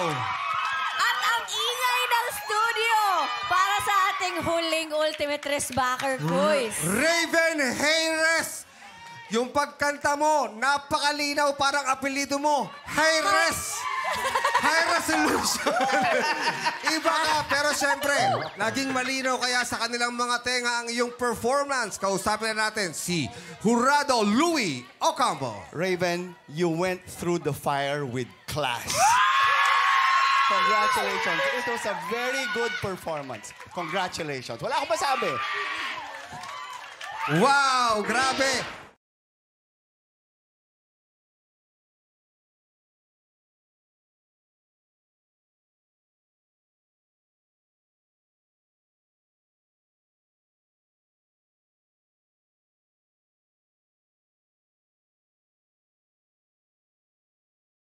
At ang ingay ng studio para sa ating huling ultimate race backer quiz. Raven Hayres! Yung pagkanta mo, napakalinaw, parang apelido mo. Hayres! High resolution! Iba ka, pero siyempre, naging malinaw kaya sa kanilang mga tenga ang iyong performance. Kausapin na natin si Jurado Louie Ocampo. Raven, you went through the fire with class. Congratulations. It was a very good performance. Congratulations. Wala akong masabi. Wow, grabe!